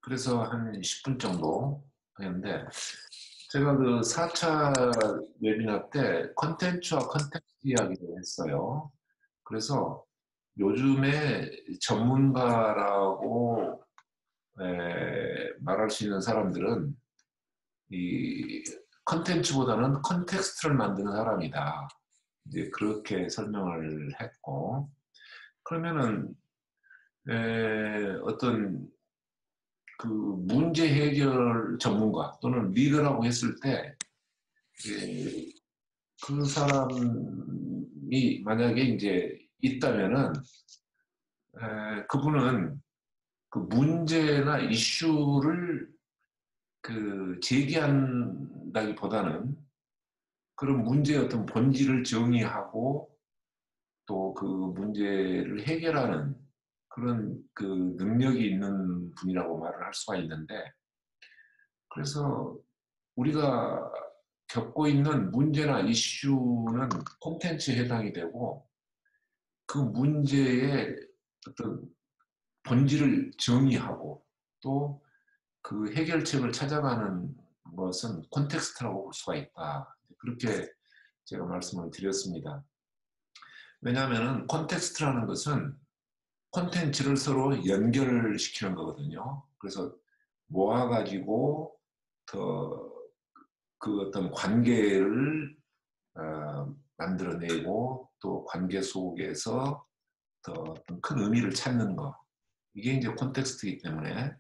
그래서 한 10분 정도 했는데, 제가 그 4차 웨비나 때 컨텐츠와 컨텍스트 이야기를 했어요. 그래서 요즘에 전문가라고 말할 수 있는 사람들은 이 컨텐츠보다는 컨텍스트를 만드는 사람이다. 이제 그렇게 설명을 했고, 그러면은 어떤 그 문제 해결 전문가 또는 리더라고 했을 때, 그 사람이 만약에 이제 있다면은, 그분은 그 문제나 이슈를 그 제기한다기보다는 그런 문제의 어떤 본질을 정의하고 또 그 문제를 해결하는 그런 그 능력이 있는 분이라고 말을 할 수가 있는데, 그래서 우리가 겪고 있는 문제나 이슈는 콘텐츠에 해당이 되고 그 문제의 어떤 본질을 정의하고 또 그 해결책을 찾아가는 것은 콘텍스트라고 볼 수가 있다. 그렇게 제가 말씀을 드렸습니다. 왜냐하면 콘텍스트라는 것은 콘텐츠를 서로 연결시키는 거거든요. 그래서 모아가지고 더 그 어떤 관계를 만들어내고 또 관계 속에서 더 큰 의미를 찾는 거. 이게 이제 콘텍스트이기 때문에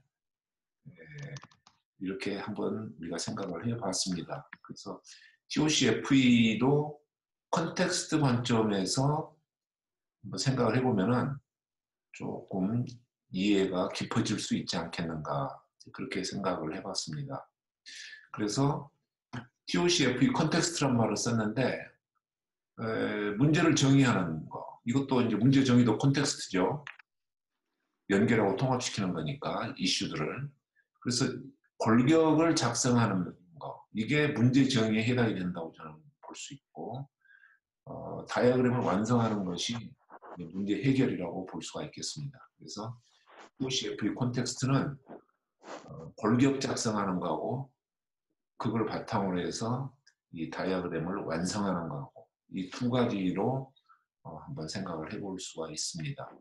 이렇게 한번 우리가 생각을 해봤습니다. 그래서 TOCFE도 컨텍스트 관점에서 한번 생각을 해보면은 조금 이해가 깊어질 수 있지 않겠는가 그렇게 생각을 해봤습니다. 그래서 TOCFE 컨텍스트란 말을 썼는데 문제를 정의하는 거, 이것도 이제 문제 정의도 콘텍스트죠. 연결하고 통합시키는 거니까 이슈들을. 그래서 골격을 작성하는 거, 이게 문제 정의에 해당이 된다고 저는 볼 수 있고, 다이어그램을 완성하는 것이 문제 해결이라고 볼 수가 있겠습니다. 그래서 TOCF의 콘텍스트는 골격 작성하는 거하고 그걸 바탕으로 해서 이 다이어그램을 완성하는 거하고 이 두 가지로 한번 생각을 해볼 수가 있습니다.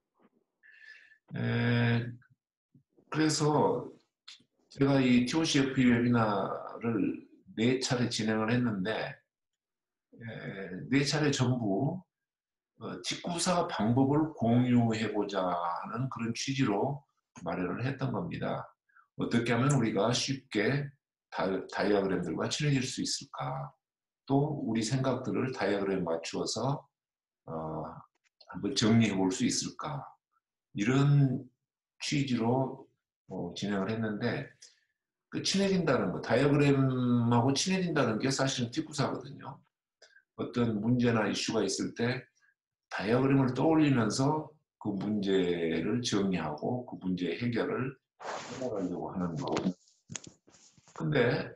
그래서 제가 이 TOCFE 웨비나를 4차례 진행을 했는데 4차례 전부 직구사 방법을 공유해보자 하는 그런 취지로 마련을 했던 겁니다. 어떻게 하면 우리가 쉽게 다이어그램들과 친해질 수 있을까? 또 우리 생각들을 다이어그램에 맞추어서 한번 정리해 볼 수 있을까? 이런 취지로 진행을 했는데, 그 친해진다는 거, 다이어그램하고 친해진다는 게 사실은 뒷구사거든요. 어떤 문제나 이슈가 있을 때 다이어그램을 떠올리면서 그 문제를 정리하고 그 문제의 해결을 해나가려고 하는 거. 근데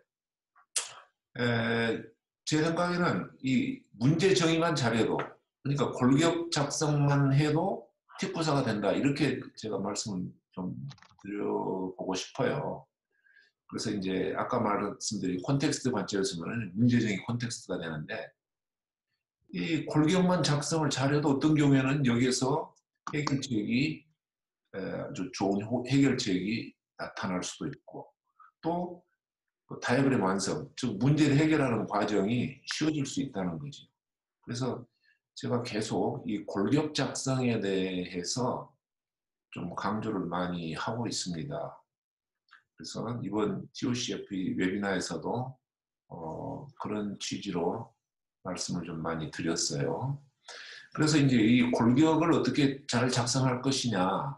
제 생각에는 이 문제 정의만 잘해도, 그러니까 골격 작성만 해도 팁구사가 된다, 이렇게 제가 말씀을 좀 드려보고 싶어요. 그래서 이제 아까 말씀드린 콘텍스트 관점에서 보면 문제적인 콘텍스트가 되는데, 이 골격만 작성을 잘해도 어떤 경우에는 여기에서 해결책이 아주 좋은 해결책이 나타날 수도 있고, 또 다이어그램 완성, 즉 문제를 해결하는 과정이 쉬워질 수 있다는 거죠. 그래서 제가 계속 이 골격 작성에 대해서 좀 강조를 많이 하고 있습니다. 그래서 이번 TOCFE 웨비나에서도 그런 취지로 말씀을 좀 많이 드렸어요. 그래서 이제 이 골격을 어떻게 잘 작성할 것이냐,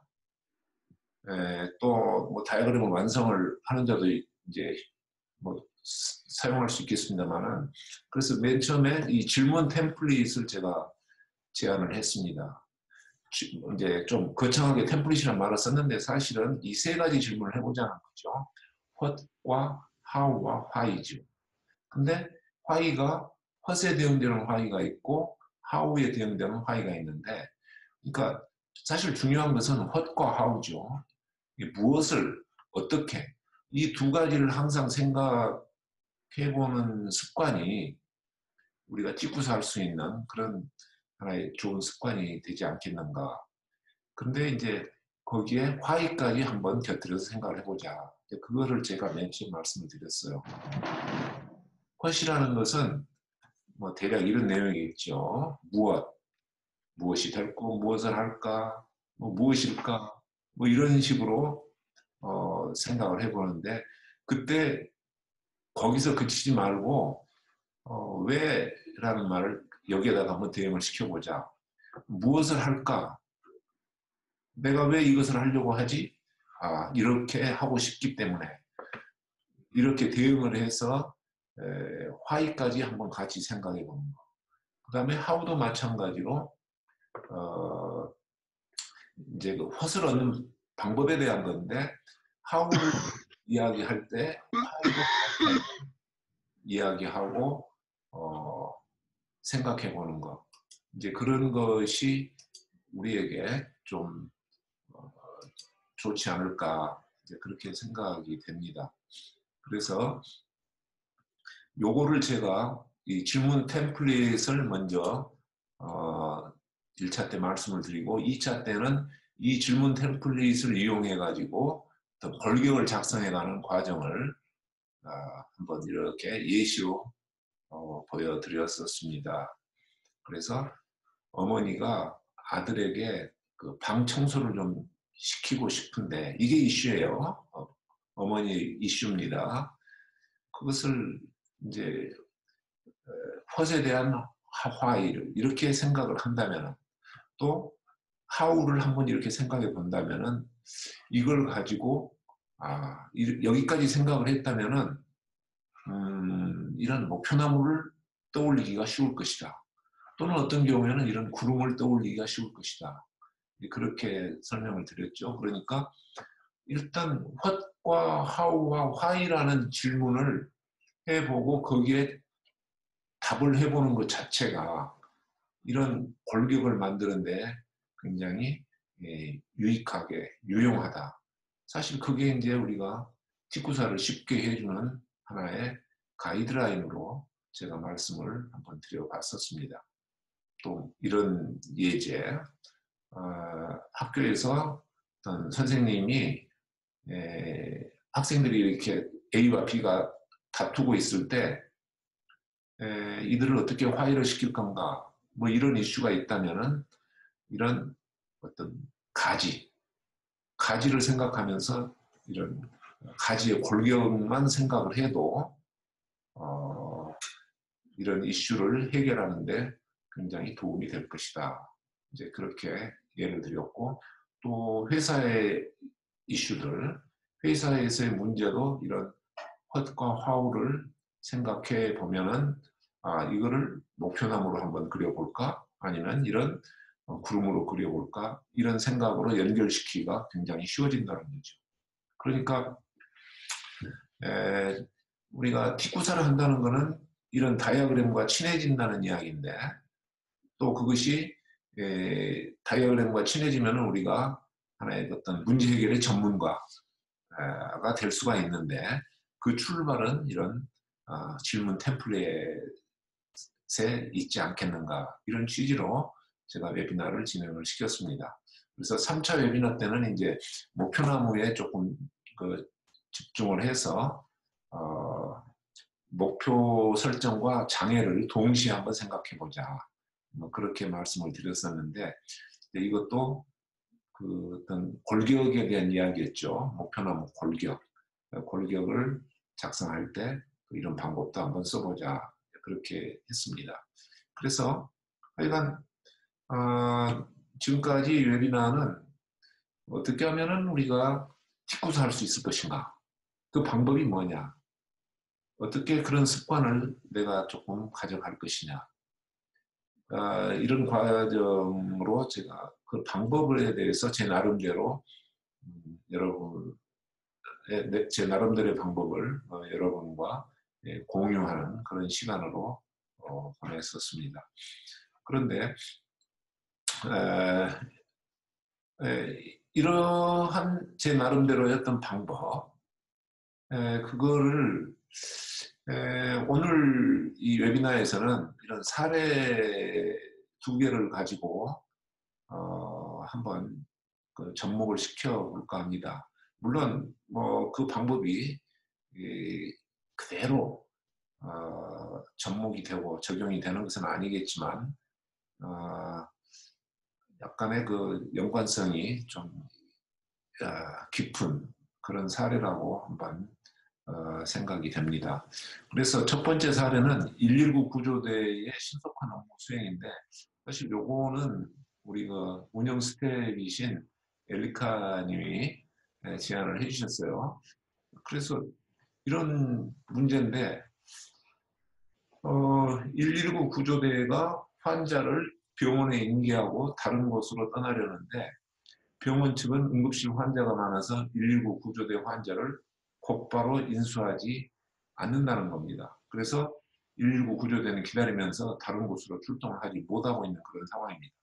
또 뭐 다이어그램을 완성을 하는 자도 이제 뭐 사용할 수 있겠습니다만은, 그래서 맨 처음에 이 질문 템플릿을 제가 제안을 했습니다. 이제 좀 거창하게 템플릿이라는 말을 썼는데 사실은 이 세 가지 질문을 해보자는 거죠. what과 how와 why죠. 근데 why가 what에 대응되는 why가 있고 how에 대응되는 why가 있는데, 그러니까 사실 중요한 것은 what과 how죠. 무엇을 어떻게 이 두 가지를 항상 생각해보는 습관이 우리가 찍고서 할 수 있는 그런 하나의 좋은 습관이 되지 않겠는가. 근데 이제 거기에 화이까지 한번 곁들여서 생각을 해보자. 그거를 제가 맨 처음 말씀을 드렸어요. 헛이라는 것은 뭐 대략 이런 내용이겠죠. 무엇이 될고 무엇을 할까, 뭐 무엇일까, 뭐 이런 식으로 생각을 해보는데 그때 거기서 그치지 말고 왜라는 말을 여기에다가 한번 대응을 시켜보자. 무엇을 할까? 내가 왜 이것을 하려고 하지? 이렇게 하고 싶기 때문에 이렇게 대응을 해서 why까지 한번 같이 생각해 보는 거. 그 다음에 how도 마찬가지로 이제 그 what을 얻는 방법에 대한 건데 how를 이야기할 때 why도 이야기하고 생각해 보는 거. 이제 그런 것이 우리에게 좀 좋지 않을까 이제 그렇게 생각이 됩니다. 그래서 요거를 제가 이 질문 템플릿을 먼저 1차 때 말씀을 드리고 2차 때는 이 질문 템플릿을 이용해 가지고 골격을 작성해가는 과정을 한번 이렇게 예시로 보여드렸었습니다. 그래서 어머니가 아들에게 그 방 청소를 좀 시키고 싶은데 이게 이슈예요. 어머니 이슈입니다. 그것을 이제 헛에 대한 화이를 이렇게 생각을 한다면 또 how를 한번 이렇게 생각해 본다면은 이걸 가지고 여기까지 생각을 했다면은 이런 목표나무를 떠올리기가 쉬울 것이다. 또는 어떤 경우에는 이런 구름을 떠올리기가 쉬울 것이다. 그렇게 설명을 드렸죠. 그러니까 일단 what과 how와 why라는 질문을 해보고 거기에 답을 해보는 것 자체가 이런 골격을 만드는데 굉장히 유익하게 유용하다. 사실 그게 이제 우리가 뒷구사를 쉽게 해주는 하나의 가이드라인으로 제가 말씀을 한번 드려봤었습니다. 또 이런 예제, 학교에서 어떤 선생님이 학생들이 이렇게 A와 B가 다투고 있을 때 이들을 어떻게 화해를 시킬 건가 뭐 이런 이슈가 있다면은 이런 어떤 가지를 생각하면서 이런 가지의 골격만 생각을 해도 이런 이슈를 해결하는데 굉장히 도움이 될 것이다. 이제 그렇게 예를 드렸고 또 회사의 이슈들, 회사에서의 문제도 이런 what과 how를 생각해 보면은 이거를 목표나무로 한번 그려볼까? 아니면 이런 구름으로 그려볼까? 이런 생각으로 연결시키기가 굉장히 쉬워진다는 거죠. 그러니까 우리가 뒷구사를 한다는 것은 이런 다이어그램과 친해진다는 이야기인데 또 그것이 다이어그램과 친해지면 우리가 하나의 어떤 문제 해결의 전문가가 될 수가 있는데 그 출발은 이런 질문 템플릿에 있지 않겠는가 이런 취지로 제가 웨비나를 진행을 시켰습니다. 그래서 3차 웨비나 때는 이제 목표나무에 조금 집중을 해서 목표 설정과 장애를 동시에 한번 생각해보자. 뭐 그렇게 말씀을 드렸었는데 이것도 그 어떤 골격에 대한 이야기였죠. 목표나무 골격을 작성할 때 이런 방법도 한번 써보자. 그렇게 했습니다. 그래서 하여간 지금까지 웨비나는 어떻게 하면은 우리가 뒷구사 할 수 있을 것인가? 그 방법이 뭐냐? 어떻게 그런 습관을 내가 조금 가져갈 것이냐? 이런 과정으로 제가 그 방법에 대해서 제 나름대로 제 나름대로의 방법을 여러분과 공유하는 그런 시간으로 보냈었습니다. 그런데 이러한 제 나름대로의 어떤 방법, 그거를 오늘 이 웨비나에서는 이런 사례 두 개를 가지고 한번 그 접목을 시켜볼까 합니다. 물론 뭐 그 방법이 그대로 접목이 되고 적용이 되는 것은 아니겠지만 약간의 그 연관성이 좀 깊은 그런 사례라고 한번 생각이 됩니다. 그래서 첫 번째 사례는 119 구조대의 신속한 업무 수행인데 사실 요거는 우리가 운영 스텝이신 엘리카님이 제안을 해주셨어요. 그래서 이런 문제인데 119 구조대가 환자를 병원에 인계하고 다른 곳으로 떠나려는데 병원 측은 응급실 환자가 많아서 119 구조대 환자를 곧바로 인수하지 않는다는 겁니다. 그래서 119 구조대는 기다리면서 다른 곳으로 출동을 하지 못하고 있는 그런 상황입니다.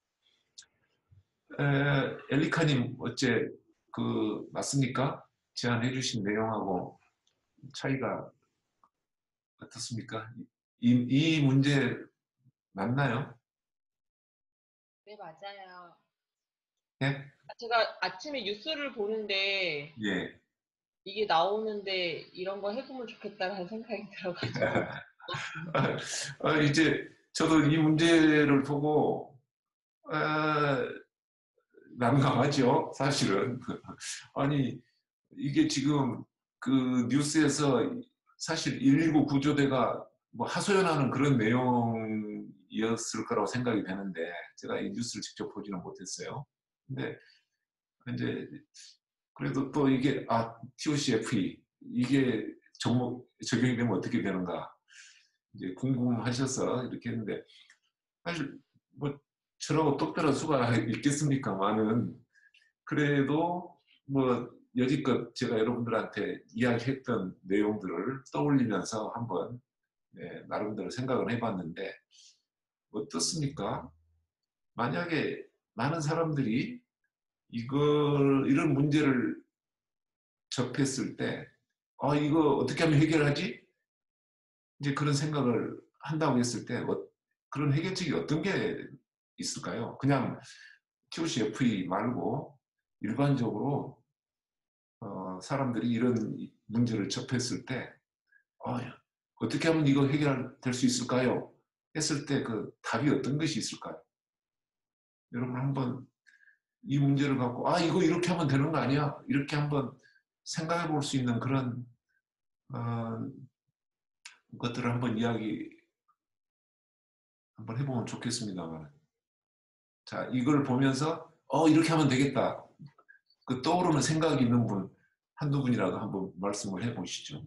엘리카님 어째 그 맞습니까? 제안해 주신 내용하고 차이가 어떻습니까? 이 문제 맞나요? 네, 맞아요. 예? 제가 아침에 뉴스를 보는데 예. 이게 나오는데 이런 거 해보면 좋겠다라는 생각이 들어가지고 봤습니다. 이제 저도 이 문제를 보고 아, 난감하죠, 사실은. 아니, 이게 지금 그 뉴스에서 사실 119 구조대가 뭐 하소연하는 그런 내용이었을 거라고 생각이 되는데, 제가 이 뉴스를 직접 보지는 못했어요. 근데 이제 그래도 또 이게, TOCFE, 이게 적용이 되면 어떻게 되는가, 이제 궁금하셔서 이렇게 했는데, 사실 뭐 저라고 똑똑한 수가 있겠습니까만은 그래도 뭐 여지껏 제가 여러분들한테 이야기했던 내용들을 떠올리면서 한번 나름대로 생각을 해봤는데 어떻습니까? 만약에 많은 사람들이 이런 문제를 접했을 때 이거 어떻게 하면 해결하지? 이제 그런 생각을 한다고 했을 때 그런 해결책이 어떤 게 있을까요? 그냥 TOCFE 말고 일반적으로 사람들이 이런 문제를 접했을 때 어떻게 하면 이거 해결될 수 있을까요? 했을 때 그 답이 어떤 것이 있을까요? 여러분 한번 이 문제를 갖고 이거 이렇게 하면 되는 거 아니야? 이렇게 한번 생각해 볼 수 있는 그런 어, 것들을 한번 이야기 한번 해보면 좋겠습니다만 자 이걸 보면서 이렇게 하면 되겠다 그 떠오르는 생각이 있는 분 한두 분이라도 한번 말씀을 해보시죠.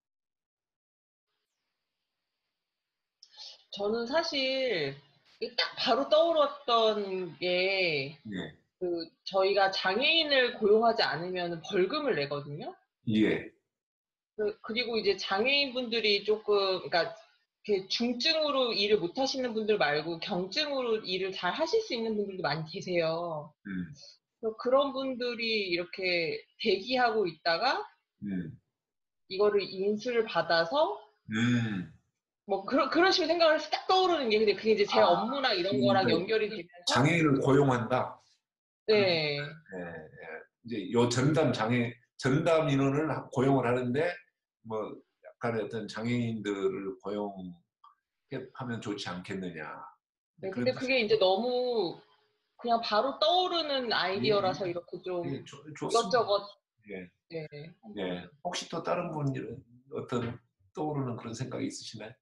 저는 사실 딱 바로 떠올랐던 게 예, 저희가 장애인을 고용하지 않으면 벌금을 내거든요. 예, 그리고 이제 장애인분들이 조금, 그러니까 이렇게 중증으로 일을 못 하시는 분들 말고 경증으로 일을 잘 하실 수 있는 분들도 많이 계세요. 음, 그래서 그런 분들이 이렇게 대기하고 있다가 음, 이거를 인수를 받아서 음. 뭐 그런 식으로 생각을 해서 딱 떠오르는 게 근데 그게 이제 제 업무나 이런 거랑 그러니까 연결이 되면서 장애인을 고용한다. 그러면 네. 이제 요 전담 인원을 고용을 하는데 뭐 약간의 어떤 장애인들을 고용하면 좋지 않겠느냐. 네, 그런 근데 그게 이제 너무 그냥 바로 떠오르는 아이디어라서 이렇게 좀 좋습니다. 이것저것 예, 네, 한번 예. 혹시 또 다른 분 어떤 떠오르는 그런 생각이 있으시나요?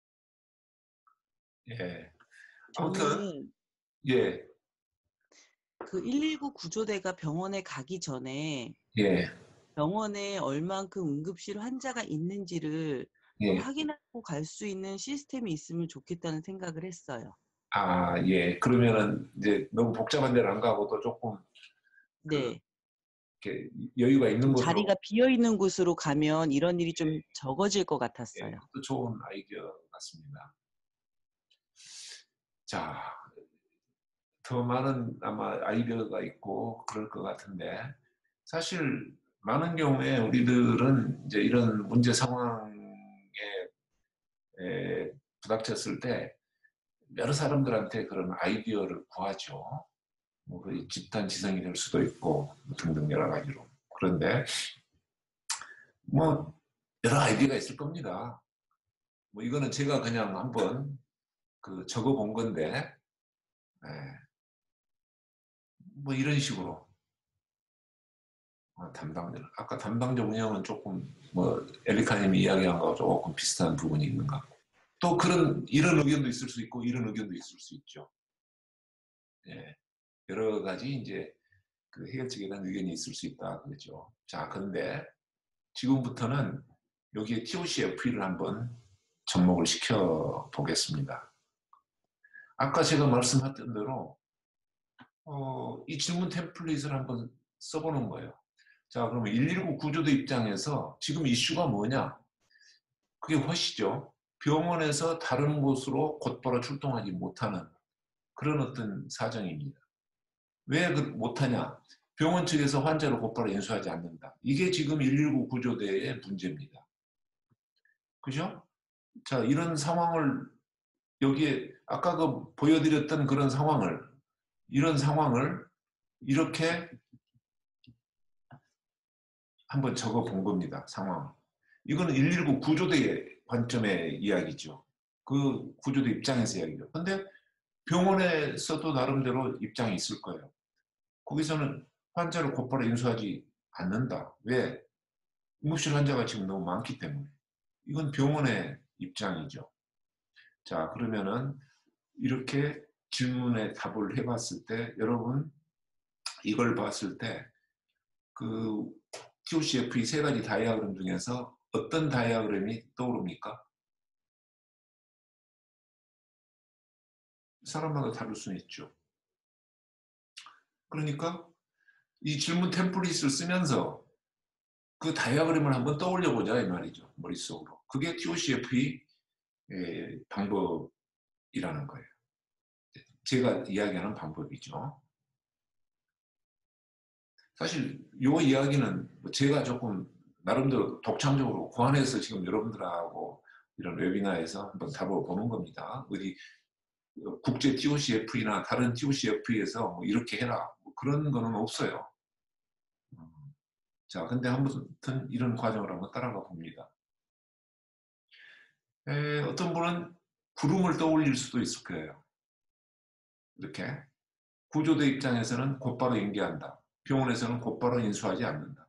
예. 아무튼 저는 예, 그 119 구조대가 병원에 가기 전에 예, 병원에 얼만큼 응급실 환자가 있는지를 좀 예. 확인하고 갈 수 있는 시스템이 있으면 좋겠다는 생각을 했어요. 예. 그러면은 이제 너무 복잡한 데를 안 가고 또 조금 그 네. 이렇게 여유가 있는 좀 곳으로 자리가 비어 있는 곳으로 가면 이런 일이 좀 적어질 것 예, 같았어요. 그것도 좋은 아이디어 같습니다. 자, 더 많은 아마 아이디어가 있고 그럴 것 같은데 사실 많은 경우에 우리들은 이제 이런 문제 상황에 부닥쳤을 때 여러 사람들한테 그런 아이디어를 구하죠. 뭐 거의 집단 지성이 될 수도 있고 등등 여러 가지로. 그런데 뭐 여러 아이디어가 있을 겁니다. 뭐 이거는 제가 그냥 한번 적어 본 건데 뭐 이런 식으로 아까 담당자 운영은 조금 뭐 엘리카님이 이야기한 거하고 조금 비슷한 부분이 있는 것 같고 또 이런 의견도 있을 수 있고 이런 의견도 있을 수 있죠. 예, 여러 가지 이제 그 해결책에 대한 의견이 있을 수 있다 그렇죠. 자, 그런데 지금부터는 여기에 TOC-FE를 한번 접목을 시켜 보겠습니다. 아까 제가 말씀했던 대로 이 질문 템플릿을 한번 써보는 거예요. 자, 그러면 119 구조대 입장에서 지금 이슈가 뭐냐? 그게 훨씬죠. 병원에서 다른 곳으로 곧바로 출동하지 못하는 그런 어떤 사정입니다. 왜 못하냐? 병원 측에서 환자를 곧바로 인수하지 않는다. 이게 지금 119 구조대의 문제입니다. 그죠? 자, 이런 상황을 여기에 아까 보여드렸던 이런 상황을 이렇게 한번 적어 본 겁니다. 상황. 이거는 119 구조대의 관점의 이야기죠. 그 구조대 입장에서 이야기죠. 근데 병원에서도 나름대로 입장이 있을 거예요. 거기서는 환자를 곧바로 인수하지 않는다. 왜? 응급실 환자가 지금 너무 많기 때문에. 이건 병원의 입장이죠. 자, 그러면은 이렇게 질문에 답을 해봤을 때 여러분 이걸 봤을 때 그 TOC-FE 세 가지 다이아그램 중에서 어떤 다이아그램이 떠오릅니까? 사람마다 다를 수는 있죠. 그러니까 이 질문 템플릿을 쓰면서 그 다이아그램을 한번 떠올려 보자 이 말이죠. 머릿속으로. 그게 TOC-FE 방법이라는 거예요. 제가 이야기하는 방법이죠. 사실 이 이야기는 제가 조금 나름대로 독창적으로 고안해서 지금 여러분들하고 이런 웨비나에서 한번 다뤄보는 겁니다. 어디 국제 TOC-FE나 다른 TOC-FE에서 뭐 이렇게 해라 뭐 그런 거는 없어요. 자, 근데 아무튼 이런 과정을 한번 따라가 봅니다. 어떤 분은 구름을 떠올릴 수도 있을 거예요. 이렇게 구조대 입장에서는 곧바로 인계한다. 병원에서는 곧바로 인수하지 않는다.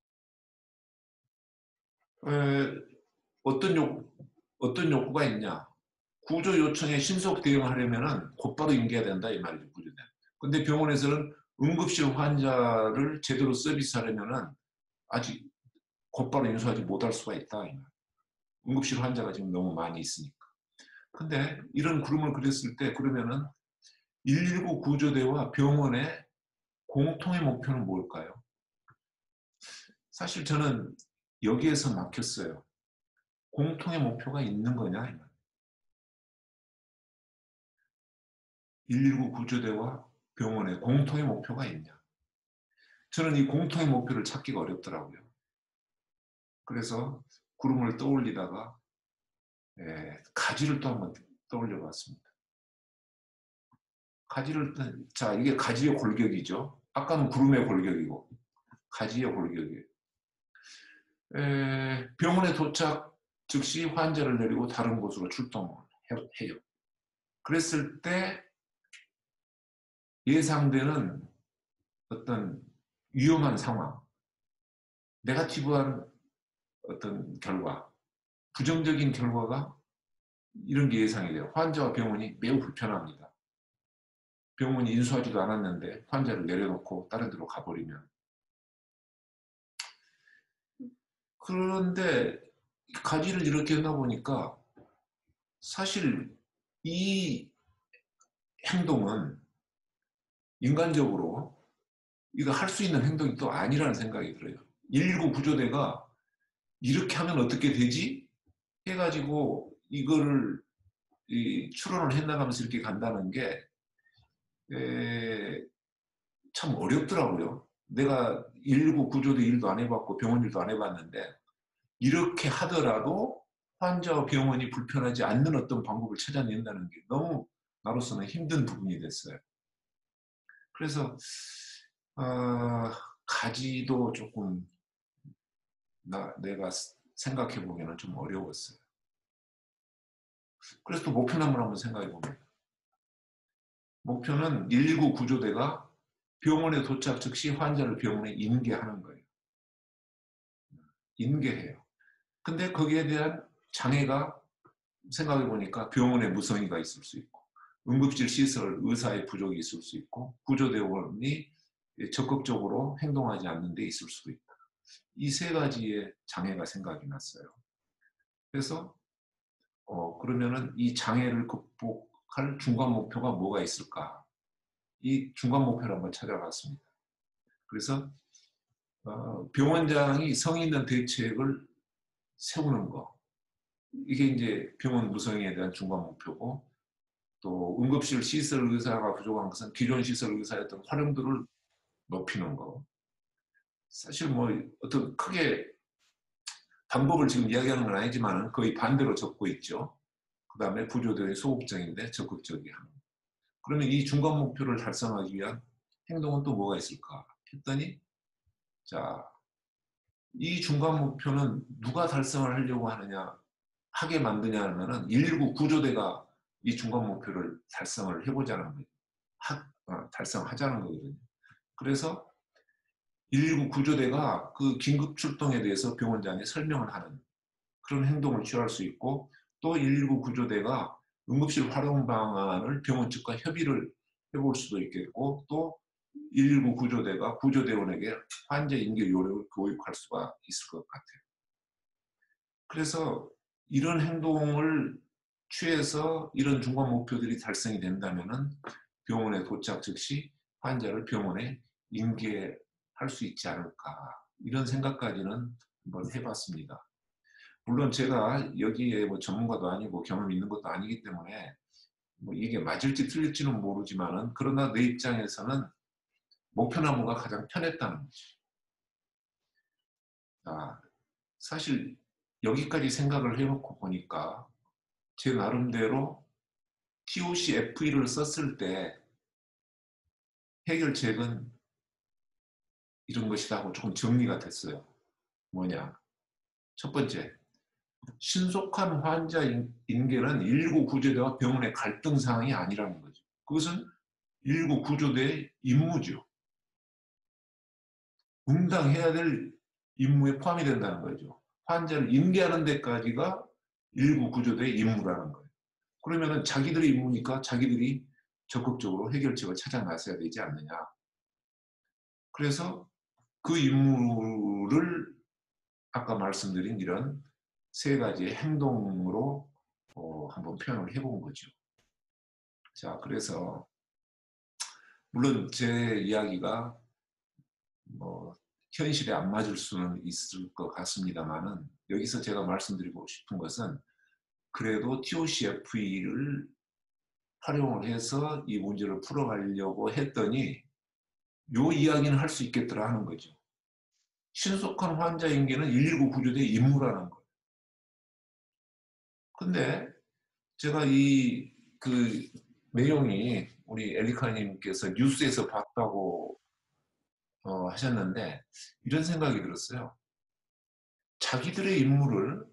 어떤 욕구가 있냐? 구조 요청에 신속 대응하려면 곧바로 인계해야 된다 이 말이죠. 구조대. 근데 병원에서는 응급실 환자를 제대로 서비스하려면 아직 곧바로 인수하지 못할 수가 있다. 이 말. 응급실 환자가 지금 너무 많이 있으니까. 근데 이런 구름을 그렸을 때 그러면은 119 구조대와 병원의 공통의 목표는 뭘까요? 사실 저는 여기에서 막혔어요. 공통의 목표가 있는 거냐? 119 구조대와 병원의 공통의 목표가 있냐? 저는 이 공통의 목표를 찾기가 어렵더라고요. 그래서 구름을 떠올리다가 가지를 또 한번 떠올려 봤습니다. 자, 이게 가지의 골격이죠. 아까는 구름의 골격이고 가지의 골격이에요. 병원에 도착 즉시 환자를 내리고 다른 곳으로 출동을 해요. 그랬을 때 예상되는 어떤 위험한 상황, 네거티브한 어떤 결과, 부정적인 결과가 이런 게 예상이 돼요. 환자와 병원이 매우 불편합니다. 병원이 인수하지도 않았는데 환자를 내려놓고 다른 데로 가버리면. 그런데 가지를 이렇게 하다 보니까 사실 이 행동은 인간적으로 이거 할 수 있는 행동이 또 아니라는 생각이 들어요. 119 구조대가 이렇게 하면 어떻게 되지? 해가지고 이거를 추론을 해나가면서 이렇게 간다는 게 참 어렵더라고요. 내가 119 구조대 일도 안 해봤고 병원 일도 안 해봤는데 이렇게 하더라도 환자와 병원이 불편하지 않는 어떤 방법을 찾아낸다는 게 너무 나로서는 힘든 부분이 됐어요. 그래서 가지도 조금 내가 생각해 보기에는 좀 어려웠어요. 그래서 또 목표는 한번 생각해 봅니다. 목표는 119 구조대가 병원에 도착 즉시 환자를 병원에 인계하는 거예요. 인계해요. 근데 거기에 대한 장애가 생각해 보니까 병원에 무성의가 있을 수 있고 응급실 시설 의사의 부족이 있을 수 있고 구조대원이 적극적으로 행동하지 않는 데 있을 수도 있다. 이 세 가지의 장애가 생각이 났어요. 그래서 그러면은 이 장애를 극복할 중간 목표가 뭐가 있을까? 이 중간 목표를 한번 찾아봤습니다. 그래서 병원장이 성의 있는 대책을 세우는 거. 이게 이제 병원 무성의에 대한 중간 목표고 또 응급실 시설 의사가 부족한 것은 기존 시설 의사의 어떤 활용도를 높이는 거. 사실 뭐 어떤 크게 방법을 지금 이야기하는 건 아니지만 거의 반대로 적고 있죠. 그 다음에 구조대의 소극적인데 적극적이 하는. 그러면 이 중간 목표를 달성하기 위한 행동은 또 뭐가 있을까 했더니 자, 이 중간 목표는 누가 달성을 하려고 하게 만드냐 하면은 119 구조대가 이 중간 목표를 달성을 해보자는 거예요. 달성하자는 거거든요. 그래서 119 구조대가 그 긴급 출동에 대해서 병원장에 설명을 하는 그런 행동을 취할 수 있고 또 119 구조대가 응급실 활용 방안을 병원 측과 협의를 해볼 수도 있겠고 또 119 구조대가 구조대원에게 환자 인계 요령을 교육할 수가 있을 것 같아요. 그래서 이런 행동을 취해서 이런 중간 목표들이 달성이 된다면은 병원에 도착 즉시 환자를 병원에 인계할 수 있지 않을까 이런 생각까지는 한번 해봤습니다. 물론 제가 여기에 뭐 전문가도 아니고 경험 있는 것도 아니기 때문에 뭐 이게 맞을지 틀릴지는 모르지만은 그러나 내 입장에서는 목표나무가 가장 편했다는 거지. 사실 여기까지 생각을 해놓고 보니까 제 나름대로 TOC-FE를 썼을 때 해결책은 이런 것이다 하고 조금 정리가 됐어요. 뭐냐? 첫 번째, 신속한 환자 인계는 119 구조대와 병원의 갈등 사항이 아니라는 거죠. 그것은 119 구조대의 임무죠. 분당해야 될 임무에 포함이 된다는 거죠. 환자를 인계하는 데까지가 119 구조대의 임무라는 거예요. 그러면은 자기들의 임무니까 자기들이 적극적으로 해결책을 찾아 나서야 되지 않느냐. 그래서 그 임무를 아까 말씀드린 이런 세 가지의 행동으로 한번 표현을 해본 거죠. 자, 그래서 물론 제 이야기가 뭐 현실에 안 맞을 수는 있을 것 같습니다만은 여기서 제가 말씀드리고 싶은 것은 그래도 TOC-FE를 활용을 해서 이 문제를 풀어가려고 했더니 요 이야기는 할 수 있겠더라 하는 거죠. 신속한 환자 인계는 119 구조대의 임무라는 거예요. 근데 제가 그 내용이 우리 엘리카님께서 뉴스에서 봤다고 하셨는데 이런 생각이 들었어요. 자기들의 임무를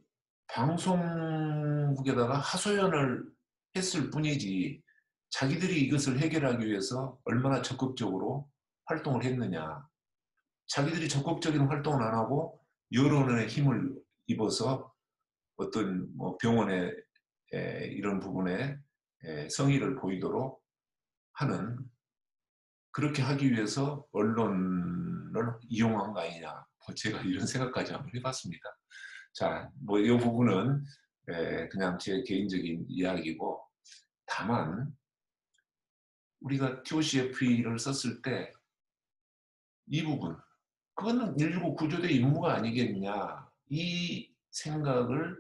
방송국에다가 하소연을 했을 뿐이지 자기들이 이것을 해결하기 위해서 얼마나 적극적으로 활동을 했느냐. 자기들이 적극적인 활동을 안 하고 여론의 힘을 입어서 어떤 뭐 병원의 이런 부분에 성의를 보이도록 하는 그렇게 하기 위해서 언론을 이용한 거 아니냐. 뭐 제가 이런 생각까지 한번 해봤습니다. 자, 뭐 이 부분은 그냥 제 개인적인 이야기고 다만 우리가 TOC-FE를 썼을 때 이 부분 그거는 119 구조대 임무가 아니겠냐 이 생각을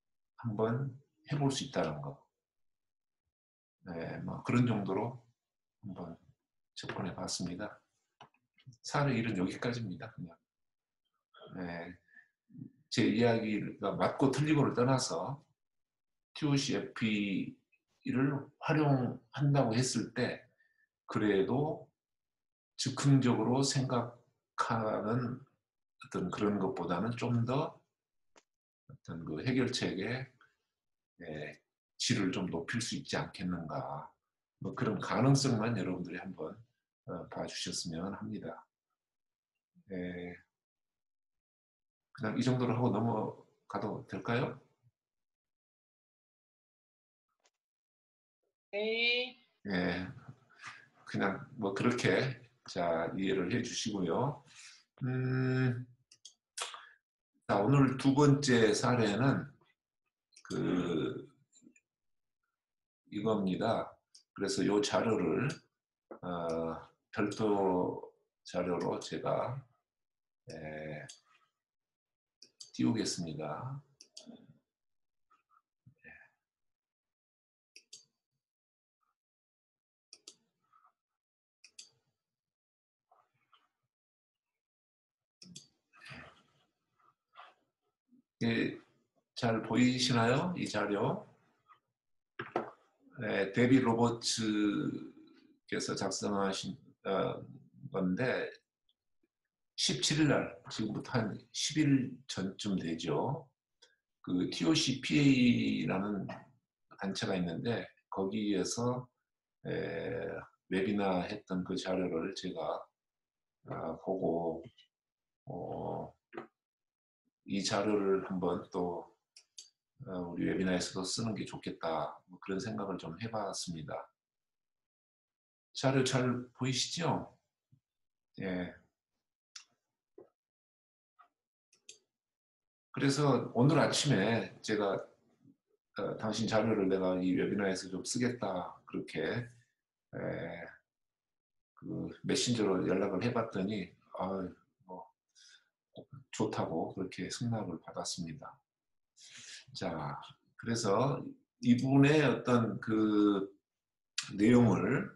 한번 해볼 수 있다는 거. 뭐 그런 정도로 한번 접근해 봤습니다. 사례 일은 여기까지입니다. 그냥. 네, 제 이야기가 맞고 틀리고를 떠나서 TOC-FE를 활용한다고 했을 때 그래도 즉흥적으로 생각하는 어떤 그런 것보다는 좀 더 어떤 그 해결책의 질을 좀 높일 수 있지 않겠는가. 뭐 그런 가능성만 여러분들이 한번 봐주셨으면 합니다. 그냥 이 정도로 하고 넘어가도 될까요? 네. 예, 그냥 뭐 그렇게 자 이해를 해주시고요. 자, 오늘 두 번째 사례는 이겁니다. 그래서 이 자료를 별도 자료로 제가 띄우겠습니다. 잘 보이시나요? 이 자료. 데비 로버츠께서 작성하신 건데 17일 날, 지금부터 한 10일 전쯤 되죠. 그 TOCPA라는 단체가 있는데 거기에서 웨비나 했던 그 자료를 제가 보고 이 자료를 한번 또 우리 웨비나에서도 쓰는 게 좋겠다, 뭐 그런 생각을 좀 해봤습니다. 자료 잘 보이시죠? 예. 그래서 오늘 아침에 제가 당신 자료를 내가 이 웨비나에서 좀 쓰겠다 그렇게 그 메신저로 연락을 해봤더니 뭐 좋다고 그렇게 승낙을 받았습니다. 자, 그래서 이분의 어떤 그 내용을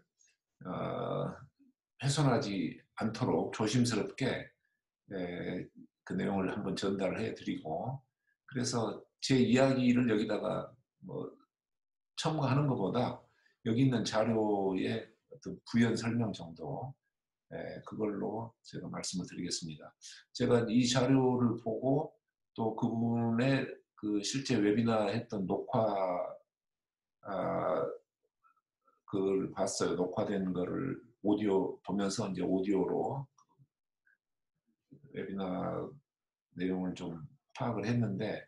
훼손하지 않도록 조심스럽게 그 내용을 한번 전달을 해드리고, 그래서 제 이야기를 여기다가 뭐 첨가하는 것보다 여기 있는 자료의 어떤 부연 설명 정도 그걸로 제가 말씀을 드리겠습니다. 제가 이 자료를 보고 또 그분의 그 실제 웨비나 했던 녹화 그걸 봤어요. 녹화된 거를 오디오 보면서 이제 오디오로 웨비나 내용을 좀 파악을 했는데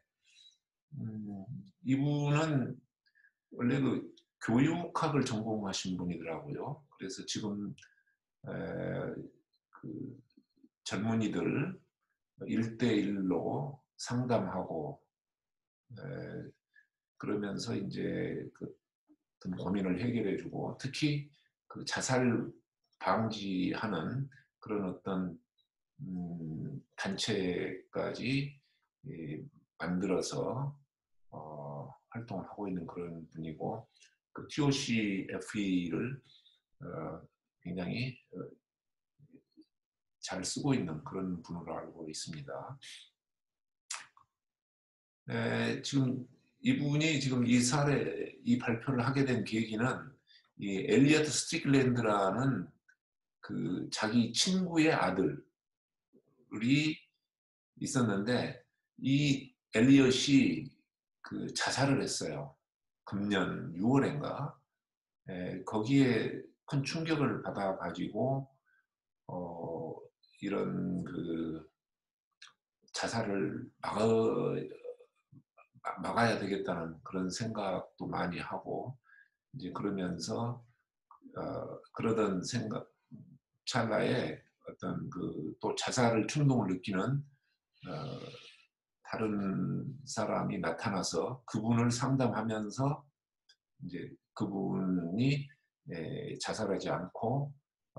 이분은 원래 그 교육학을 전공하신 분이더라고요. 그래서 지금 그 젊은이들 1대1로 상담하고 그러면서 이제 그 어떤 고민을 해결해주고 특히 그 자살 방지하는 그런 어떤 단체까지 만들어서 활동을 하고 있는 그런 분이고 그 TOC-FE를 굉장히 잘 쓰고 있는 그런 분으로 알고 있습니다. 지금 이분이 지금 이 발표를 하게 된 계기는 이 엘리어트 스트릭랜드라는 그 자기 친구의 아들이 있었는데 이 엘리엇이 그 자살을 했어요. 금년 6월인가 거기에 큰 충격을 받아가지고 이런 그 자살을 막아야 되겠다는 그런 생각도 많이 하고 이제 그러면서 그러던 생각 찰나에 어떤 그 또 자살을 충동을 느끼는 다른 사람이 나타나서 그분을 상담하면서 이제 그분이 자살하지 않고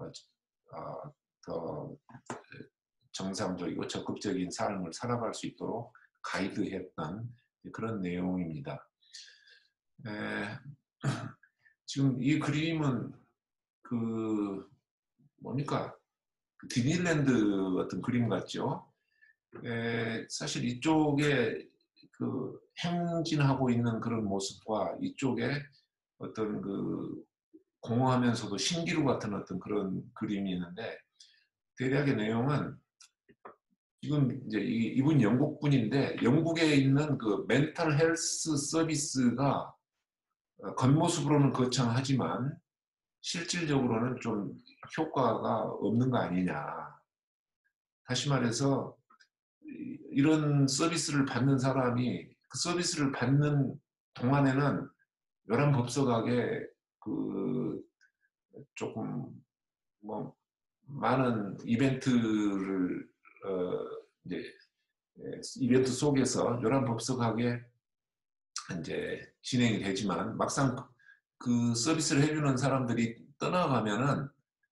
더 정상적이고 적극적인 삶을 살아갈 수 있도록 가이드했던 그런 내용입니다. 지금 이 그림은 그 뭡니까? 그 디즈니랜드 같은 그림 같죠? 사실 이쪽에 그 행진하고 있는 그런 모습과 이쪽에 어떤 그 공허하면서도 신기루 같은 어떤 그런 그림이 있는데 대략의 내용은 지금 이제 이분 영국 분인데 영국에 있는 그 멘탈 헬스 서비스가 겉모습으로는 거창하지만 실질적으로는 좀 효과가 없는 거 아니냐. 다시 말해서 이런 서비스를 받는 사람이 그 서비스를 받는 동안에는 요란법석하게 그 조금 뭐 많은 이벤트를 이제 이벤트 속에서 요란법석하게 이제 진행이 되지만 막상 그 서비스를 해주는 사람들이 떠나가면은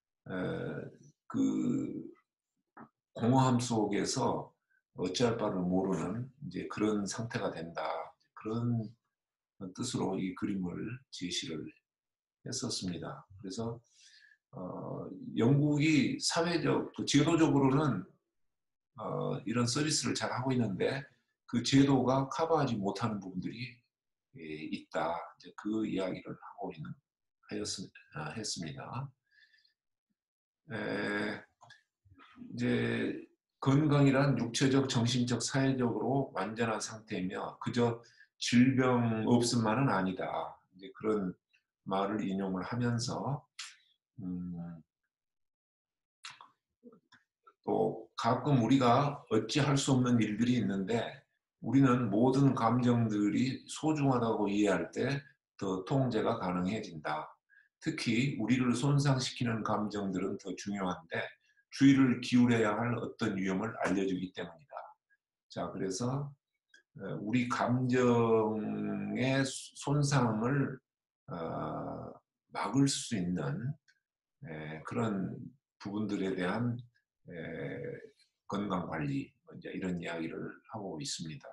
그 공허함 속에서 어찌할 바를 모르는 이제 그런 상태가 된다. 그런 뜻으로 이 그림을 제시를 했었습니다. 그래서 영국이 사회적, 제도적으로는 이런 서비스를 잘 하고 있는데 그 제도가 커버하지 못하는 부분들이 있다. 이제 그 이야기를 하고 했습니다. 이제 건강이란 육체적, 정신적, 사회적으로 완전한 상태이며 그저 질병 없음만은 아니다. 이제 그런 말을 인용을 하면서 또 가끔 우리가 어찌할 수 없는 일들이 있는데 우리는 모든 감정들이 소중하다고 이해할 때 더 통제가 가능해진다. 특히 우리를 손상시키는 감정들은 더 중요한데 주의를 기울여야 할 어떤 위험을 알려주기 때문이다. 자, 그래서 우리 감정의 손상을 막을 수 있는 그런 부분들에 대한 건강관리 이제 이런 이야기를 하고 있습니다.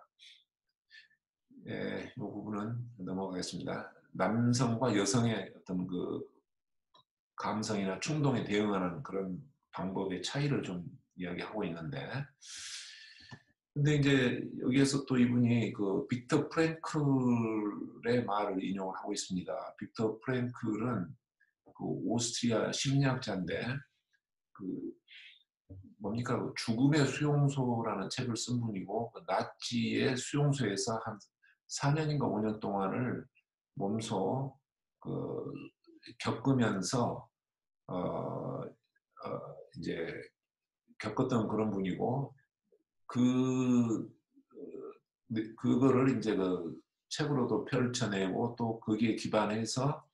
이 부분은 넘어가겠습니다. 남성과 여성의 어떤 그 감성이나 충동에 대응하는 그런 방법의 차이를 좀 이야기하고 있는데, 근데 이제 여기에서 또 이분이 그 빅터 프랭클의 말을 인용을 하고 있습니다. 빅터 프랭클은 그 오스트리아 심리학자인데 그 뭡니까 그 죽음의 수용소라는 책을 쓴 분이고 그 나치의 수용소에서 한 4년인가 5년 동안을 몸소 그 겪으면서 이제 겪었던 그런 분이고 그거를 이제 그 책으로도 펼쳐내고 또 거기에 기반해서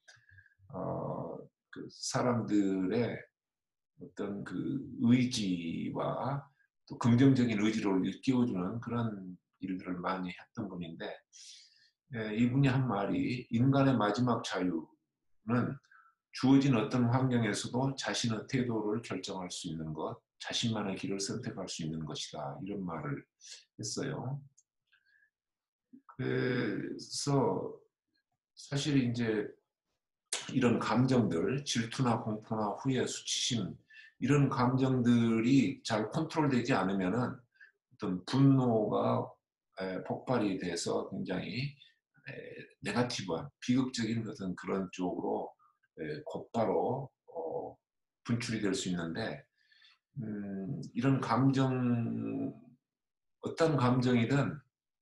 그 사람들의 어떤 그 의지와 또 긍정적인 의지를 일깨워주는 그런 일들을 많이 했던 분인데 이분이 한 말이 인간의 마지막 자유는 주어진 어떤 환경에서도 자신의 태도를 결정할 수 있는 것, 자신만의 길을 선택할 수 있는 것이다. 이런 말을 했어요. 그래서 사실 이제 이런 감정들, 질투나 공포나 후회, 수치심 이런 감정들이 잘 컨트롤되지 않으면은 어떤 분노가 폭발이 돼서 굉장히 네거티브한 비극적인 어떤 그런 쪽으로 곧바로 분출이 될 수 있는데 이런 감정 어떤 감정이든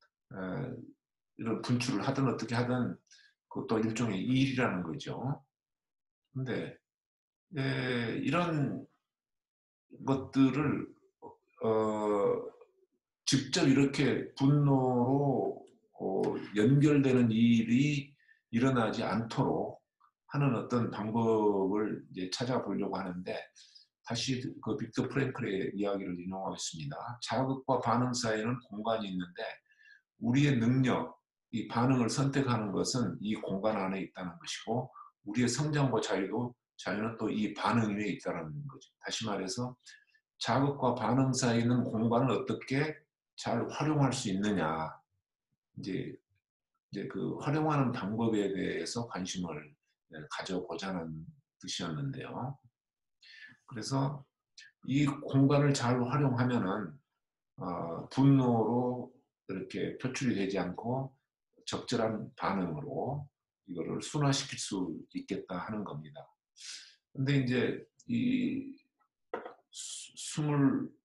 이런 분출을 하든 어떻게 하든 그것도 일종의 일이라는 거죠. 근데 이런 것들을 직접 이렇게 분노로 연결되는 일이 일어나지 않도록 하는 어떤 방법을 이제 찾아보려고 하는데 다시 그 빅터 프랭클의 이야기를 인용하겠습니다. 자극과 반응 사이에는 공간이 있는데 우리의 능력, 이 반응을 선택하는 것은 이 공간 안에 있다는 것이고 우리의 성장과 자유는 또 이 반응 위에 있다는 거죠. 다시 말해서 자극과 반응 사이는 공간을 어떻게 잘 활용할 수 있느냐. 이제 그 활용하는 방법에 대해서 관심을 가져보자는 뜻이었는데요. 그래서 이 공간을 잘 활용하면은 분노로 이렇게 표출이 되지 않고 적절한 반응으로 이거를 순화시킬 수 있겠다 하는 겁니다. 근데 이제 이 스물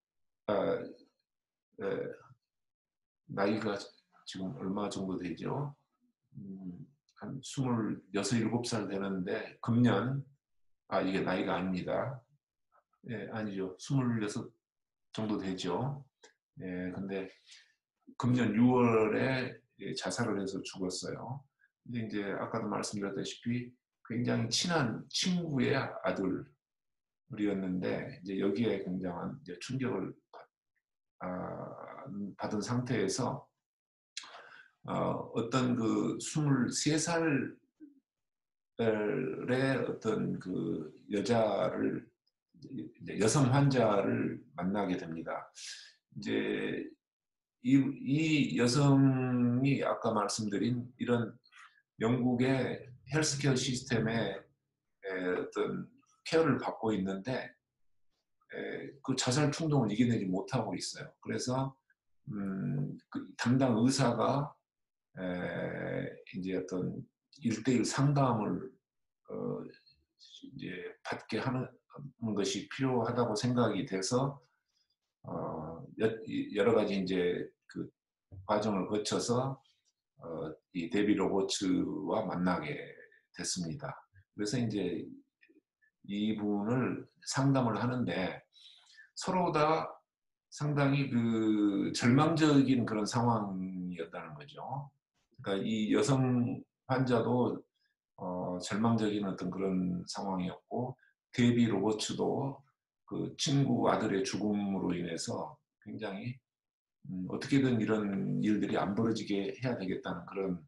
나이가 지금 얼마 정도 되죠? 한 26, 7살 되는데 금년 이게 나이가 아닙니다. 예, 아니죠. 26 정도 되죠. 예, 근데 금년 6월에 자살을 해서 죽었어요. 근데 이제 아까도 말씀드렸다시피 굉장히 친한 친구의 아들이었는데 이제 여기에 굉장한 이제 충격을 받은 상태에서 어떤 그 23살의 어떤 그 여자를 여성 환자를 만나게 됩니다. 이제 이 여성이 아까 말씀드린 이런 영국의 헬스케어 시스템의 어떤 케어를 받고 있는데 그 자살 충동을 이겨내지 못하고 있어요. 그래서 그 담당 의사가 이제 어떤 1대1 상담을 이제 받게 하는 것이 필요하다고 생각이 돼서 여러 가지 이제 그 과정을 거쳐서 이 데비 로버츠와 만나게 됐습니다. 그래서 이제 이분을 상담을 하는데 서로 다 상당히 그 절망적인 그런 상황이었다는 거죠. 그러니까 이 여성 환자도 절망적인 어떤 그런 상황이었고 데비 로버츠도 그 친구 아들의 죽음으로 인해서 굉장히 어떻게든 이런 일들이 안 벌어지게 해야 되겠다는 그런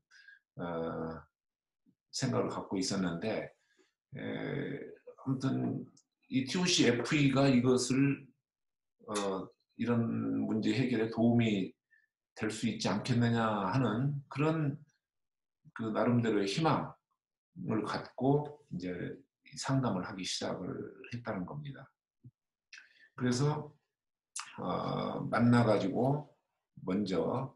생각을 갖고 있었는데 아무튼 이 TOC-FE가 이것을 이런 문제 해결에 도움이 될 수 있지 않겠느냐 하는 그런 그 나름대로의 희망을 갖고 이제 상담을 하기 시작을 했다는 겁니다. 그래서 만나가지고 먼저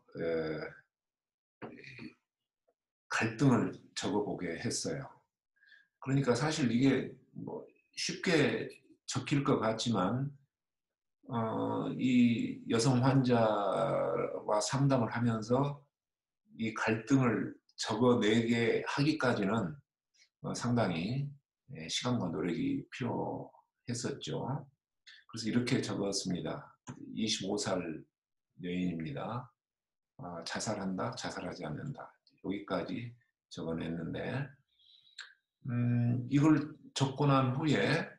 갈등을 적어보게 했어요. 그러니까 사실 이게 뭐 쉽게 적힐 것 같지만 이 여성 환자와 상담을 하면서 이 갈등을 적어내게 하기까지는 상당히 시간과 노력이 필요했었죠. 그래서 이렇게 적었습니다. 25살 여인입니다. 자살한다, 자살하지 않는다. 여기까지 적어냈는데 이걸 적고 난 후에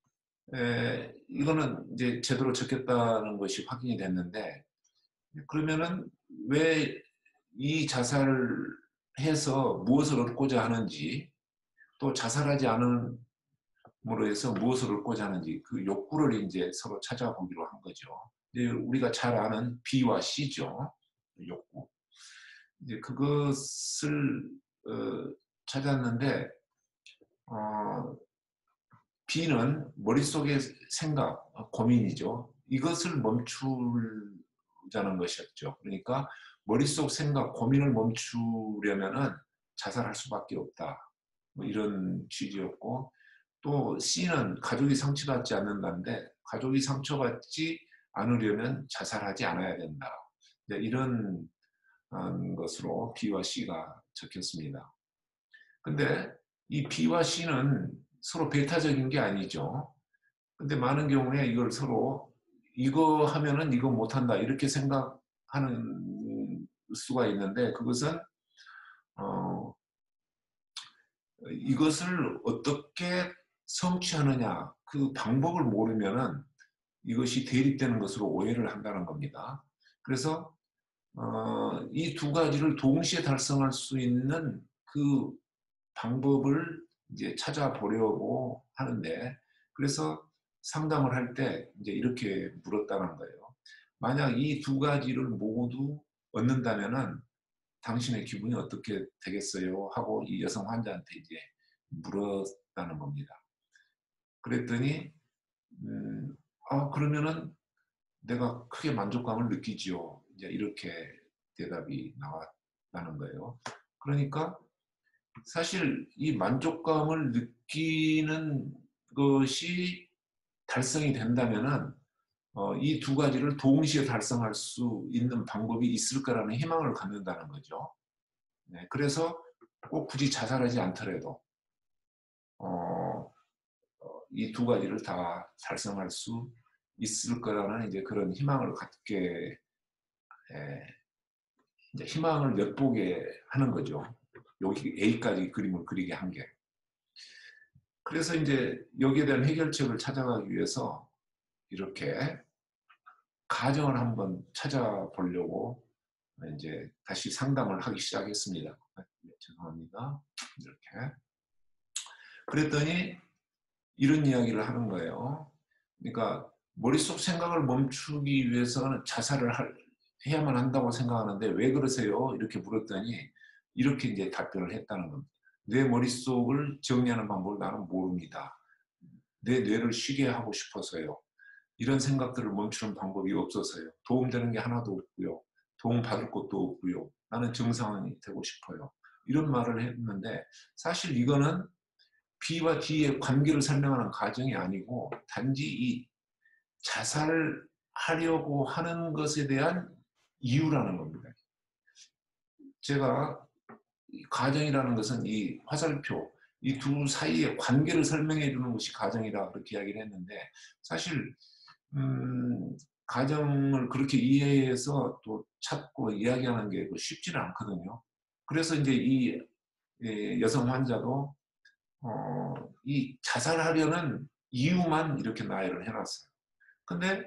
이거는 이제 제대로 적겠다는 것이 확인이 됐는데 그러면은 왜 이 자살을 해서 무엇을 얻고자 하는지 또 자살하지 않음으로 해서 무엇을 얻고자 하는지 그 욕구를 이제 서로 찾아보기로 한 거죠. 이제 우리가 잘 아는 B와 C죠. 욕구. 이제 그것을 찾았는데 B는 머릿속의 생각, 고민이죠. 이것을 멈추자는 것이었죠. 그러니까 머릿속 생각, 고민을 멈추려면은 자살할 수밖에 없다. 뭐 이런 취지였고 또 C는 가족이 상처받지 않는다는데 가족이 상처받지 않으려면 자살하지 않아야 된다. 이런 것으로 B와 C가 적혔습니다. 근데 이 B와 C는 서로 배타적인 게 아니죠. 근데 많은 경우에 이걸 서로 이거 하면은 이거 못한다 이렇게 생각하는 수가 있는데 그것은 이것을 어떻게 성취하느냐 그 방법을 모르면은 이것이 대립되는 것으로 오해를 한다는 겁니다. 그래서 이 두 가지를 동시에 달성할 수 있는 그 방법을 이제 찾아보려고 하는데 그래서 상담을 할 때 이제 이렇게 물었다는 거예요. 만약 이 두 가지를 모두 얻는다면은 당신의 기분이 어떻게 되겠어요? 하고 이 여성 환자한테 이제 물었다는 겁니다. 그랬더니 그러면은 내가 크게 만족감을 느끼지요. 이제 이렇게 대답이 나왔다는 거예요. 그러니까 사실 이 만족감을 느끼는 것이 달성이 된다면은 이 두 가지를 동시에 달성할 수 있는 방법이 있을 거라는 희망을 갖는다는 거죠. 네, 그래서 꼭 굳이 자살하지 않더라도 이 두 가지를 다 달성할 수 있을 거라는 이제 그런 희망을 갖게 이제 희망을 엿보게 하는 거죠. 여기 A까지 그림을 그리게 한 게. 그래서 이제 여기에 대한 해결책을 찾아가기 위해서 이렇게 가정을 한번 찾아보려고 이제 다시 상담을 하기 시작했습니다. 죄송합니다. 이렇게. 그랬더니 이런 이야기를 하는 거예요. 그러니까 머릿속 생각을 멈추기 위해서는 자살을 해야만 한다고 생각하는데 왜 그러세요? 이렇게 물었더니 이렇게 이제 답변을 했다는 겁니다. 내 머릿속을 정리하는 방법을 나는 모릅니다. 내 뇌를 쉬게 하고 싶어서요. 이런 생각들을 멈추는 방법이 없어서요. 도움되는 게 하나도 없고요. 도움 받을 것도 없고요. 나는 정상인이 되고 싶어요. 이런 말을 했는데 사실 이거는 B와 D의 관계를 설명하는 과정이 아니고 단지 이 자살하려고 하는 것에 대한 이유라는 겁니다. 제가 가정이라는 것은 이 화살표, 이 두 사이의 관계를 설명해 주는 것이 가정이라 그렇게 이야기를 했는데 사실 가정을 그렇게 이해해서 또 찾고 이야기하는 게 쉽지는 않거든요. 그래서 이제 이 여성 환자도 이 자살하려는 이유만 이렇게 나열을 해놨어요. 근데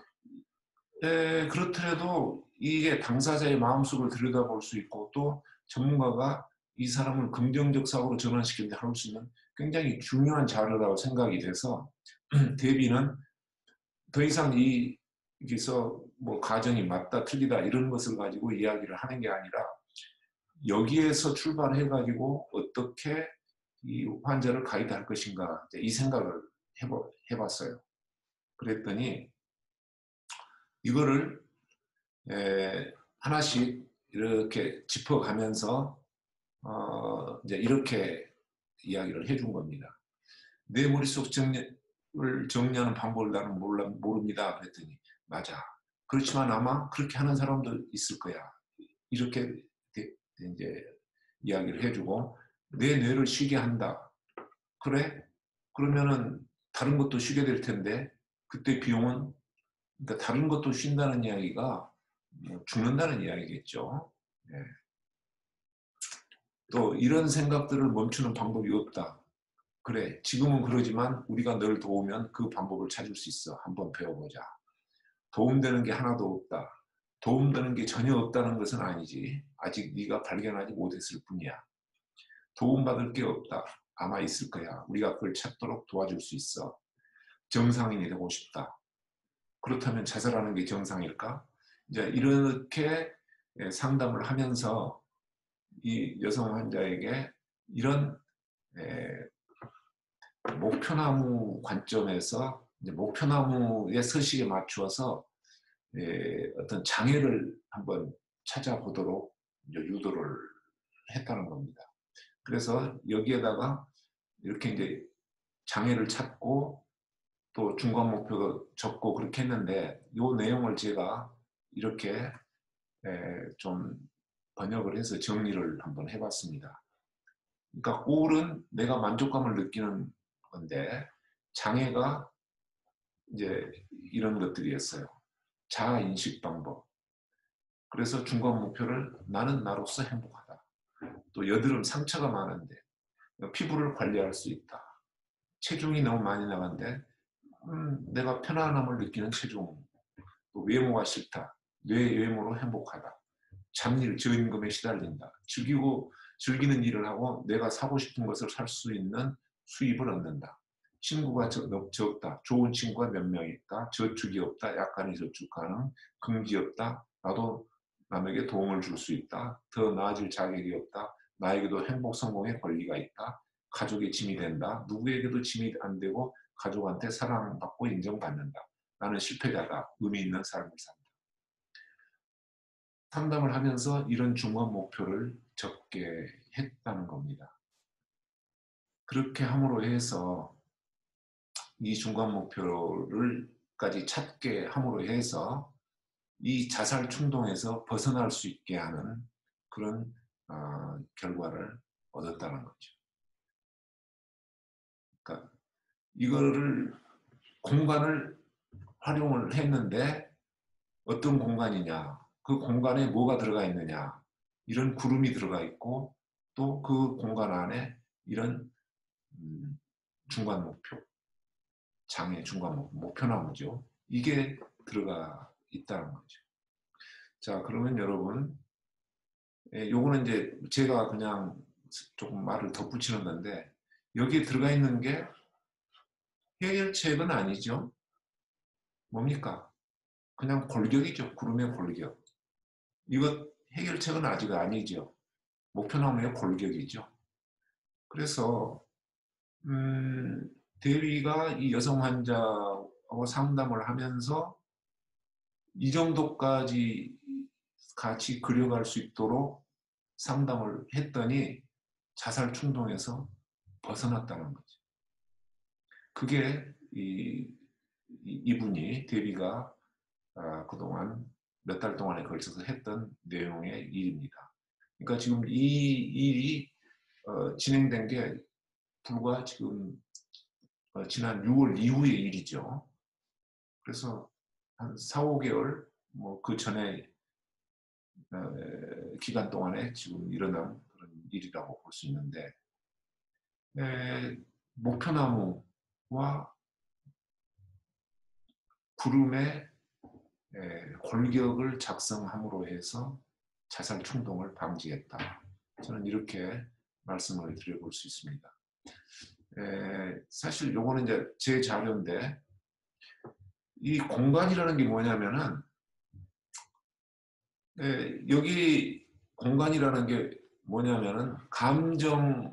그렇더라도 이게 당사자의 마음속을 들여다볼 수 있고 또 전문가가 이 사람을 긍정적 사고로 전환시키는 데 할 수 있는 굉장히 중요한 자료라고 생각이 돼서 대비는 더 이상 여기서 뭐 가정이 맞다 틀리다 이런 것을 가지고 이야기를 하는 게 아니라 여기에서 출발해가지고 어떻게 이 환자를 가이드할 것인가 이 생각을 해봤어요. 그랬더니 이거를 하나씩 이렇게 짚어가면서 이제 이렇게 이야기를 해준 겁니다. 내 머릿속 정리를 정리하는 방법을 나는 모릅니다. 그랬더니 맞아. 그렇지만 아마 그렇게 하는 사람도 있을 거야. 이렇게 이제 이야기를 해주고 내 뇌를 쉬게 한다. 그래? 그러면은 다른 것도 쉬게 될 텐데 그때 비용은 그러니까 다른 것도 쉰다는 이야기가 죽는다는 이야기겠죠. 네. 또 이런 생각들을 멈추는 방법이 없다. 그래, 지금은 그러지만 우리가 널 도우면 그 방법을 찾을 수 있어. 한번 배워보자. 도움되는 게 하나도 없다. 도움되는 게 전혀 없다는 것은 아니지. 아직 네가 발견하지 못했을 뿐이야. 도움받을 게 없다. 아마 있을 거야. 우리가 그걸 찾도록 도와줄 수 있어. 정상인이 되고 싶다. 그렇다면 자살하는 게 정상일까? 이제 이렇게 상담을 하면서 이 여성 환자에게 이런 목표나무 관점에서 이제 목표나무의 서식에 맞추어서 어떤 장애를 한번 찾아보도록 이제 유도를 했다는 겁니다. 그래서 여기에다가 이렇게 이제 장애를 찾고 또 중간 목표도 적고 그렇게 했는데 이 내용을 제가 이렇게 좀 번역을 해서 정리를 한번 해봤습니다. 그러니까 골은 내가 만족감을 느끼는 건데 장애가 이제 이런 것들이었어요. 자아 인식 방법. 그래서 중간 목표를 나는 나로서 행복하다. 또 여드름 상처가 많은데 피부를 관리할 수 있다. 체중이 너무 많이 나간데 내가 편안함을 느끼는 체중. 또 외모가 싫다. 뇌 외모로 행복하다. 잡일 저임금에 시달린다. 즐기는 일을 하고 내가 사고 싶은 것을 살 수 있는 수입을 얻는다. 친구가 적다. 좋은 친구가 몇 명 있다. 저축이 없다. 약간의 저축 가능. 금기 없다. 나도 남에게 도움을 줄 수 있다. 더 나아질 자격이 없다. 나에게도 행복 성공의 권리가 있다. 가족의 짐이 된다. 누구에게도 짐이 안 되고 가족한테 사랑받고 인정받는다. 나는 실패자다. 의미 있는 삶을 산다. 상담을 하면서 이런 중간 목표를 적게 했다는 겁니다. 그렇게 함으로 해서 이 중간 목표를까지 찾게 함으로 해서 이 자살 충동에서 벗어날 수 있게 하는 그런 결과를 얻었다는 거죠. 그러니까 이거를 공간을 활용을 했는데 어떤 공간이냐, 그 공간에 뭐가 들어가 있느냐, 이런 구름이 들어가 있고 또 그 공간 안에 이런 중간 목표, 장애 중간 목표나무죠. 이게 들어가 있다는 거죠. 자, 그러면 여러분, 요거는 이제 제가 그냥 조금 말을 덧붙이는 건데 여기에 들어가 있는 게 해결책은 아니죠. 뭡니까? 그냥 골격이죠. 구름의 골격. 이거 해결책은 아직 아니죠. 목표나무의 골격이죠. 그래서 대위가 이 여성 환자하고 상담을 하면서 이 정도까지 같이 그려갈 수 있도록 상담을 했더니 자살 충동에서 벗어났다는 거죠. 그게 이분이 대위가 그동안 몇 달 동안에 걸쳐서 했던 내용의 일입니다. 그러니까 지금 이 일이 진행된 게 불과 지금 지난 6월 이후의 일이죠. 그래서 한 4, 5개월 뭐 그 전에 기간 동안에 지금 일어난 그런 일이라고 볼 수 있는데 목표나무와 구름의 골격을 작성함으로 해서 자살 충동을 방지했다. 저는 이렇게 말씀을 드려볼 수 있습니다. 사실 요거는 이제 제 자료인데 이 공간이라는 게 뭐냐면은 여기 공간이라는 게 뭐냐면은 감정과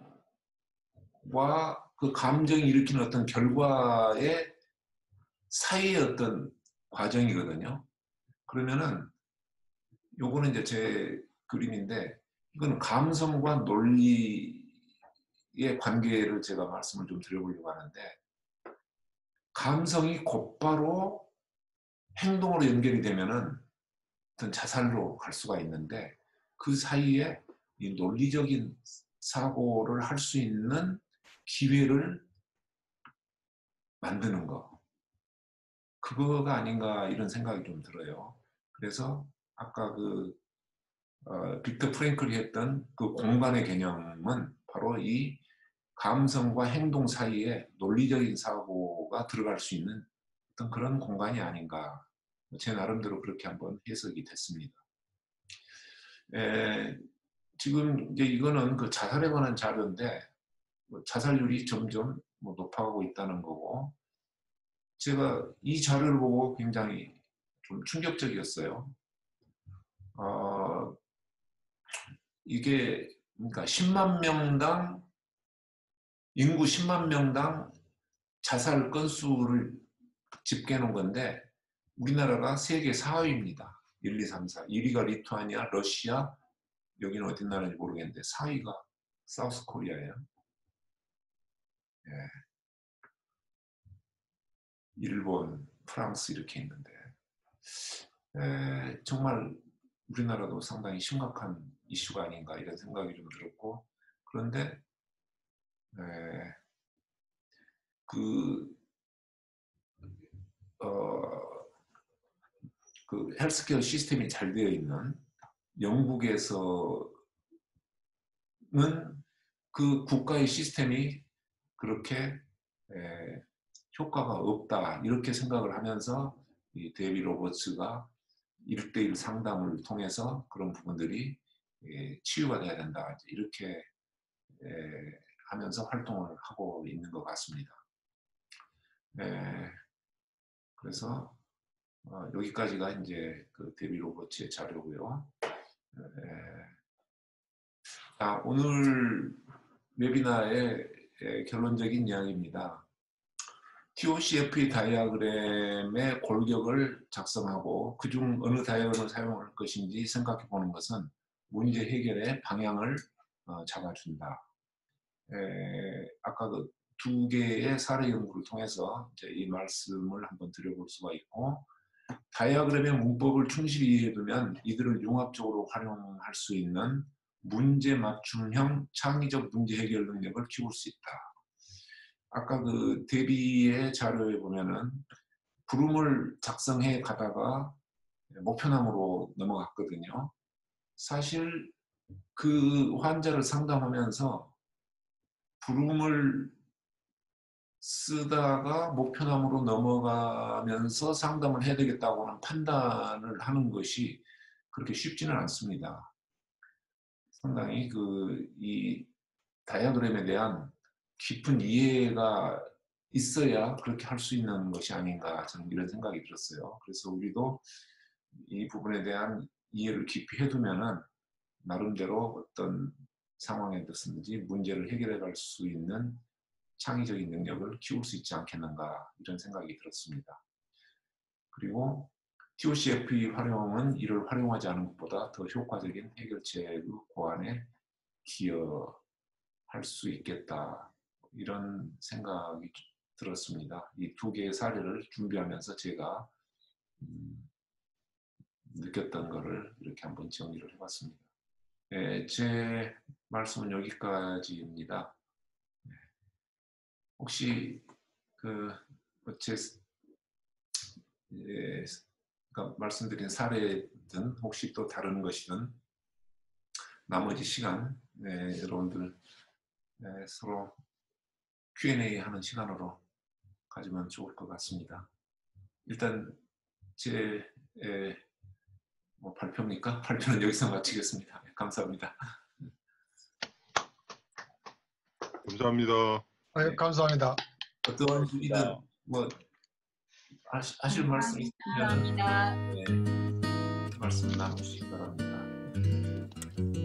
그 감정이 일으키는 어떤 결과의 사이의 어떤 과정이거든요. 그러면은 요거는 이제 제 그림인데 이거는 감성과 논리의 관계를 제가 말씀을 좀 드려보려고 하는데 감성이 곧바로 행동으로 연결이 되면은 어떤 자살로 갈 수가 있는데 그 사이에 이 논리적인 사고를 할 수 있는 기회를 만드는 거. 그거가 아닌가 이런 생각이 좀 들어요. 그래서 아까 그 빅터 프랭클이 했던 그 공간의 개념은 바로 이 감성과 행동 사이에 논리적인 사고가 들어갈 수 있는 어떤 그런 공간이 아닌가. 제 나름대로 그렇게 한번 해석이 됐습니다. 지금 이제 이거는 그 자살에 관한 자료인데 자살률이 점점 높아가고 있다는 거고 제가 이 자료를 보고 굉장히 좀 충격적이었어요. 이게 그러니까 10만 명당 인구 10만 명당 자살 건수를 집계해 놓은 건데 우리나라가 세계 4위입니다. 1, 2, 3, 4. 1위가 리투아니아, 러시아, 여기는 어디 나라인지 모르겠는데 4위가 사우스 코리아예요. 예. 일본, 프랑스 이렇게 있는데 정말 우리나라도 상당히 심각한 이슈가 아닌가 이런 생각이 좀 들었고 그런데 그 헬스케어 시스템이 잘 되어 있는 영국에서는 그 국가의 시스템이 그렇게 효과가 없다 이렇게 생각을 하면서 이 데이비 로버츠가 1대1 상담을 통해서 그런 부분들이 치유가 돼야 된다 이렇게 하면서 활동을 하고 있는 것 같습니다. 그래서 여기까지가 이제 그 데이비 로버츠의 자료고요. 오늘 웨비나의 결론적인 이야기입니다. TOCFE 다이아그램의 골격을 작성하고 그중 어느 다이아그램을 사용할 것인지 생각해 보는 것은 문제 해결의 방향을 잡아준다. 아까 그 두 개의 사례 연구를 통해서 이제 이 말씀을 한번 드려볼 수가 있고, 다이아그램의 문법을 충실히 이해해두면 이들을 융합적으로 활용할 수 있는 문제 맞춤형 창의적 문제 해결 능력을 키울 수 있다. 아까 그 대비의 자료에 보면은 부름을 작성해 가다가 목표남으로 넘어갔거든요. 사실 그 환자를 상담하면서 부름을 쓰다가 목표남으로 넘어가면서 상담을 해야 되겠다고 하는 판단을 하는 것이 그렇게 쉽지는 않습니다. 상당히 이 다이아그램에 대한 깊은 이해가 있어야 그렇게 할 수 있는 것이 아닌가, 저는 이런 생각이 들었어요. 그래서 우리도 이 부분에 대한 이해를 깊이 해두면은 나름대로 어떤 상황에 든지 문제를 해결해 갈 수 있는 창의적인 능력을 키울 수 있지 않겠는가, 이런 생각이 들었습니다. 그리고 TOCFE 활용은 이를 활용하지 않은 것보다 더 효과적인 해결책의 고안에 기여할 수 있겠다, 이런 생각이 들었습니다. 이 두 개의 사례를 준비하면서 제가 느꼈던 거를 이렇게 한번 정리를 해봤습니다. 제 말씀은 여기까지입니다. 혹시 그러니까 말씀드린 사례든 혹시 또 다른 것이든 나머지 시간 여러분들 서로 Q&A 하는 시간으로 가지면 좋을 것 같습니다. 일단 제 발표입니까? 발표는 여기서 마치겠습니다. 감사합니다. 감사합니다. 네, 감사합니다. 어떤 분이든 뭐 하실 말씀 있으면 말씀 나누시기 바랍니다.